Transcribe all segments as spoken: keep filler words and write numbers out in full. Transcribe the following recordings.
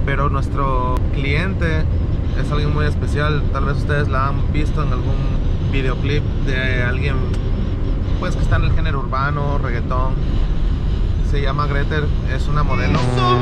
pero nuestro cliente es alguien muy especial. Tal vez ustedes la han visto en algún videoclip de alguien pues que está en el género urbano, reggaetón. Se llama Greter, es una modelo.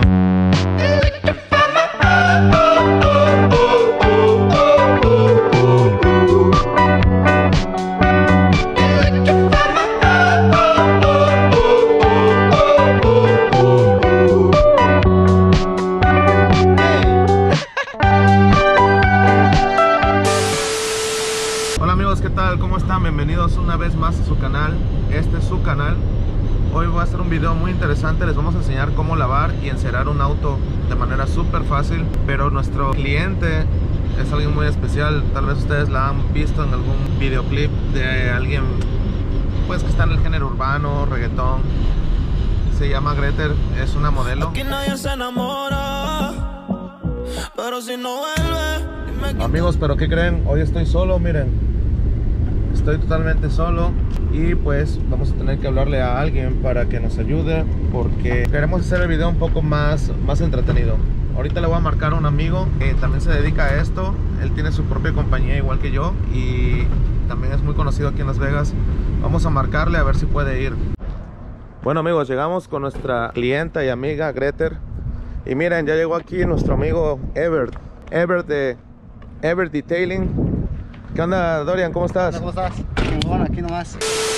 Hola amigos, ¿qué tal? ¿Cómo están? Bienvenidos una vez más a su canal. Este es su canal. Hoy voy a hacer un video muy interesante. Les vamos a enseñar cómo lavar y encerar un auto de manera súper fácil. Pero nuestro cliente es alguien muy especial. Tal vez ustedes la han visto en algún videoclip de alguien pues que está en el género urbano, reggaetón. Se llama Greter, es una modelo. Aquí nadie se enamora, pero si no vuelve, dime que... Amigos, pero ¿qué creen? Hoy estoy solo, miren. Estoy totalmente solo y pues vamos a tener que hablarle a alguien para que nos ayude, porque queremos hacer el video un poco más, más entretenido. Ahorita le voy a marcar a un amigo que también se dedica a esto. Él tiene su propia compañía igual que yo y también es muy conocido aquí en Las Vegas. Vamos a marcarle a ver si puede ir. Bueno amigos, llegamos con nuestra clienta y amiga Greter. Y miren, ya llegó aquí nuestro amigo Ebert. Ebert de Ebert Detailing. ¿Qué onda, Dorian? ¿Cómo estás? ¿Cómo estás? Bueno, aquí nomás.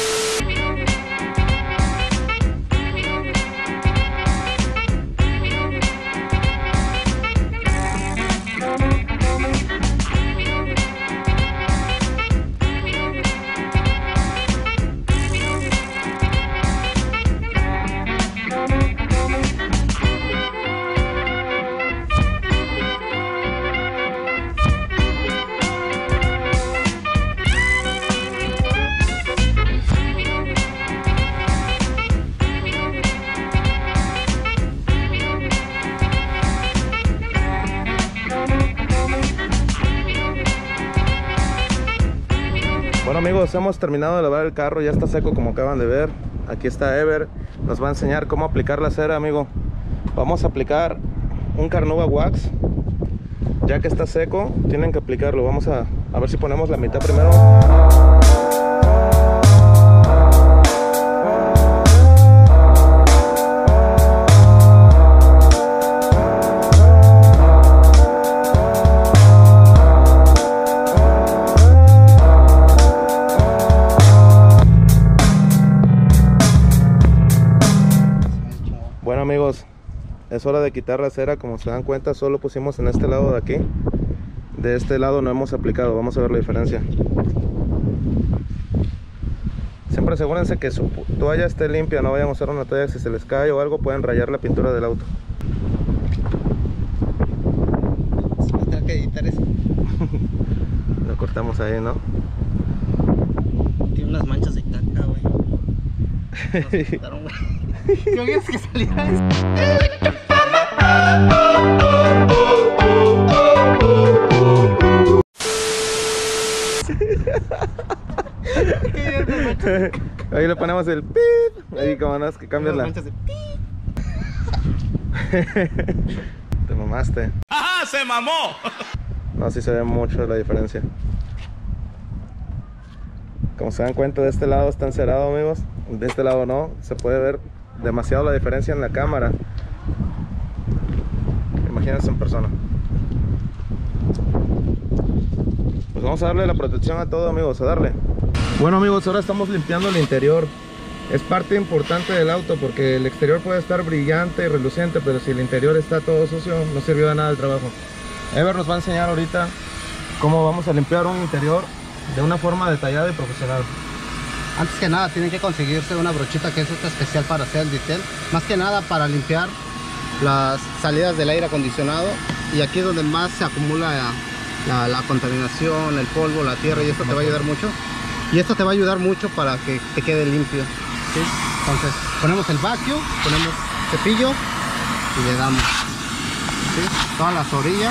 Bueno amigos, hemos terminado de lavar el carro, ya está seco como acaban de ver. Aquí está Ever, nos va a enseñar cómo aplicar la cera, amigo. Vamos a aplicar un Carnauba Wax. Ya que está seco, tienen que aplicarlo. Vamos a, a ver si ponemos la mitad primero. Bueno amigos, es hora de quitar la cera. Como se dan cuenta, solo pusimos en este lado de aquí. De este lado no hemos aplicado. Vamos a ver la diferencia. Siempre asegúrense que su toalla esté limpia. No vayan a usar una toalla, si se les cae o algo pueden rayar la pintura del auto. Tengo que editar eso. Lo cortamos ahí, ¿no? Tiene unas manchas de caca, güey. Nos quitaron, güey. ¿Qué oías que salía eso? Ahí le ponemos el pip. Ahí como no es que cambias la... Manchas de pi. Te mamaste. ¡Ajá! ¡Se mamó! No, sí se ve mucho la diferencia. Como se dan cuenta, de este lado está encerado, amigos. De este lado no. Se puede ver demasiado la diferencia en la cámara. Imagínense en persona. Pues vamos a darle la protección a todo, amigos, a darle. Bueno amigos, ahora estamos limpiando el interior. Es parte importante del auto porque el exterior puede estar brillante y reluciente, pero si el interior está todo sucio, no sirvió de nada el trabajo. Ever nos va a enseñar ahorita cómo vamos a limpiar un interior de una forma detallada y profesional. Antes que nada tienen que conseguirse una brochita que es esta especial para hacer el detail. Más que nada para limpiar las salidas del aire acondicionado. Y aquí es donde más se acumula la, la, la contaminación, el polvo, la tierra. Y esto te va a ayudar mucho. Y esto te va a ayudar mucho para que te quede limpio, ¿sí? Entonces ponemos el vacuum, ponemos cepillo y le damos, ¿sí? Todas las orillas.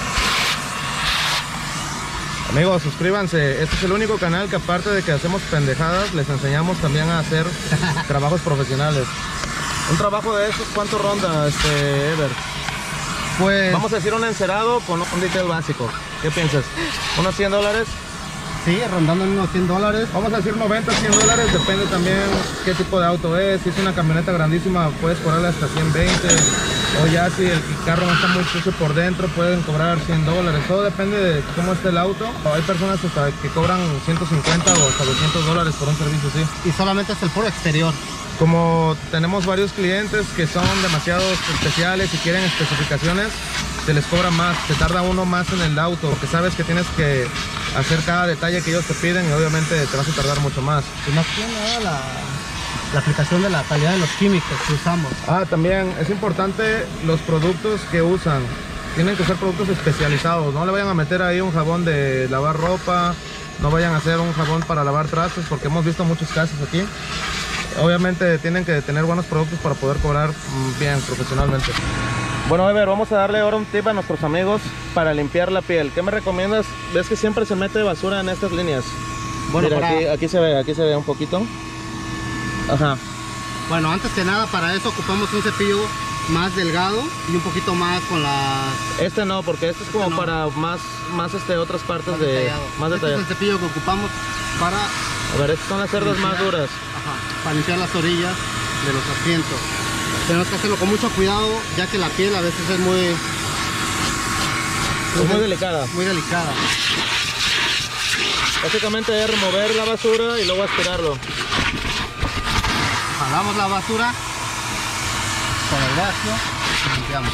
Amigos, suscríbanse. Este es el único canal que, aparte de que hacemos pendejadas, les enseñamos también a hacer trabajos profesionales. Un trabajo de esos, ¿cuánto ronda, este, Ever? Pues Vamos a decir un encerado con un detail básico. ¿Qué piensas? ¿Unos cien dólares? sí, rondando en unos cien dólares. Vamos a decir noventa, cien dólares, depende también qué tipo de auto es. Si es una camioneta grandísima, puedes cobrarle hasta ciento veinte. O ya si el carro no está muy sucio por dentro, pueden cobrar cien dólares. Todo depende de cómo esté el auto. Hay personas hasta que cobran ciento cincuenta o hasta doscientos dólares por un servicio así. Y solamente es el puro exterior. Como tenemos varios clientes que son demasiado especiales y quieren especificaciones, se les cobra más, se tarda uno más en el auto, porque sabes que tienes que hacer cada detalle que ellos te piden y obviamente te vas a tardar mucho más. Y más que nada la, la aplicación de la calidad de los químicos que usamos. Ah, también es importante los productos que usan. Tienen que ser productos especializados, no le vayan a meter ahí un jabón de lavar ropa, no vayan a hacer un jabón para lavar trastes, porque hemos visto muchos casos aquí. Obviamente tienen que tener buenos productos para poder cobrar bien, profesionalmente. Bueno, Ever, vamos a darle ahora un tip a nuestros amigos para limpiar la piel. ¿Qué me recomiendas? Ves que siempre se mete basura en estas líneas. Bueno, Mira, para- aquí, aquí se ve, aquí se ve un poquito. Ajá. Bueno, antes que nada, para eso ocupamos un cepillo más delgado y un poquito más con las... Este no, porque este es como Este no. para más, más este, otras partes más de... detallado. Más Este es detallado. el cepillo que ocupamos para, A ver, estas son las cerdas más limpiar- duras. ajá, para limpiar las orillas de los asientos. Tenemos que hacerlo con mucho cuidado, ya que la piel a veces es muy... Es muy delicada. Muy delicada. Básicamente es remover la basura y luego aspirarlo. Jalamos la basura con el brazo y limpiamos.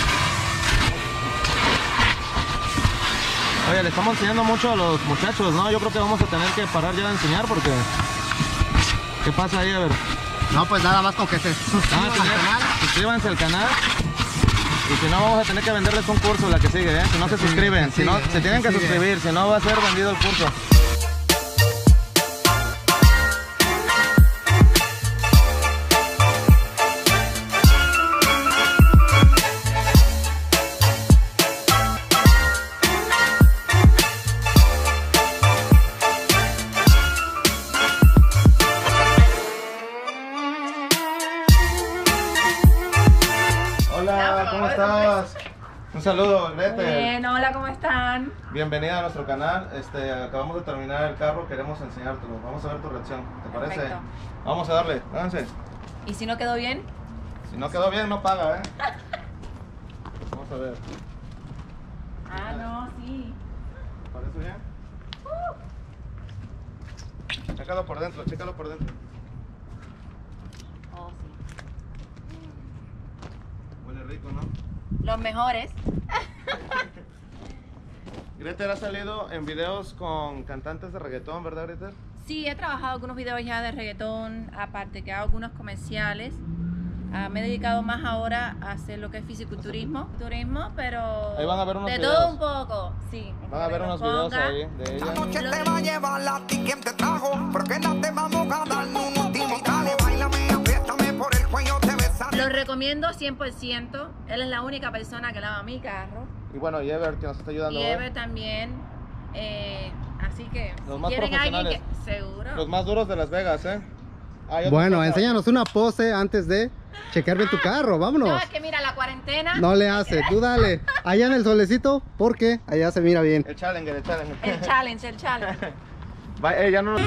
Oye, le estamos enseñando mucho a los muchachos, ¿no? Yo creo que vamos a tener que parar ya de enseñar porque... ¿Qué pasa ahí? A ver. No, pues nada más con que se suscriban Ah, al señor, canal. suscríbanse al canal. Y si no, vamos a tener que venderles un curso, la que sigue, ¿eh? Si no se Sí, suscriben, que si no, sigue, se tienen que que sigue. suscribir, si no va a ser vendido el curso. Hola, ¿cómo estás? Un saludo, Gretel. Bien, hola, ¿cómo están? Bienvenida a nuestro canal. Este, acabamos de terminar el carro, queremos enseñártelo. Vamos a ver tu reacción, ¿te parece? Perfecto. Vamos a darle, háganse. ¿Y si no quedó bien? Si no quedó bien, no paga, ¿eh? Vamos a ver. Ah, no, sí. ¿Te parece bien? Chécalo por dentro, chécalo por dentro. Oh, sí. Huele rico, ¿no? Los mejores. Gretel ha salido en videos con cantantes de reggaetón, ¿verdad, Gretel? Sí, he trabajado algunos videos ya de reggaetón, aparte que hago algunos comerciales. Ah, me he dedicado más ahora a hacer lo que es fisiculturismo, turismo, pero Ahí van a ver unos de videos. todo un poco, sí. Van a ver unos videos ahí de ella. Noche te va a llevar la ti quien te trajo, porque no te vamos a dar un último. Dale, bailame, apriétame por el cuello, te besaré. Los recomiendo cien por ciento. Él es la única persona que lava mi carro. Y bueno, y Ever, que nos está ayudando Y hoy. Ever también. eh, así que, Los si más quieren alguien que... profesionales. Seguro. Los más duros de Las Vegas, ¿eh? Hay otros Bueno, acá. enséñanos una pose antes de chequear bien tu carro, vámonos. No, es que mira, la cuarentena... No le hace, tú dale. Allá en el solecito, porque allá se mira bien. El Challenger, el Challenger. El challenge, el challenge. Va, eh, ya no...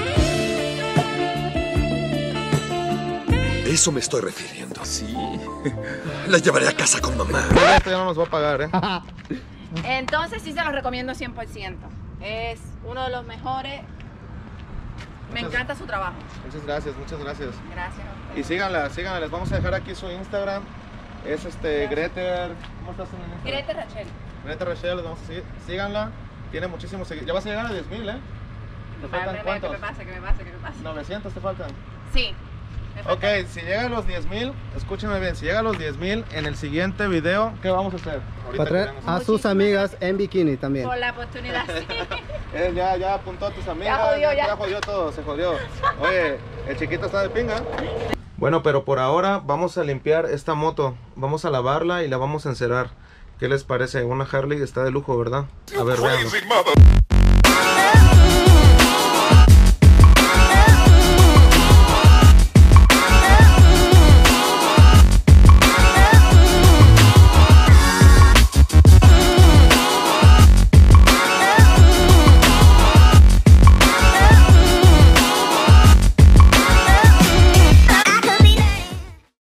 Eso me estoy refiriendo. Sí. La llevaré a casa con mamá. Esto ya no nos va a pagar, ¿eh? Entonces sí se los recomiendo cien por ciento. Es uno de los mejores. Me Muchas- encanta su trabajo. Muchas gracias, muchas gracias. Gracias. a ustedes. Y síganla, síganla. Les vamos a dejar aquí su Instagram. Es este, Gretel... ¿Cómo estás en el Instagram? Grete Rachel. Gretel Rachel, les vamos a seguir. Síganla. Tiene muchísimos seguidores. Ya vas a llegar a diez mil, ¿eh? ¿Te faltan ¿Qué cuántos? me pasa? ¿Qué me pasa? ¿Qué me pasa? novecientos te faltan. Sí. me Ok, falta. si llega a los diez mil, escúchenme bien, si llega a los diez mil, en el siguiente video, ¿qué vamos a hacer? Ahorita Para traer queremos- a sus amigas en bikini también. Por la oportunidad, sí. Eh, ya, ya apuntó a tus amigas, Ya jodió, ya. jodió todo, se jodió. Oye, el chiquito está de pinga. Bueno, pero por ahora vamos a limpiar esta moto, vamos a lavarla y la vamos a encerar. ¿Qué les parece? Una Harley está de lujo, ¿verdad? A ver, veamos.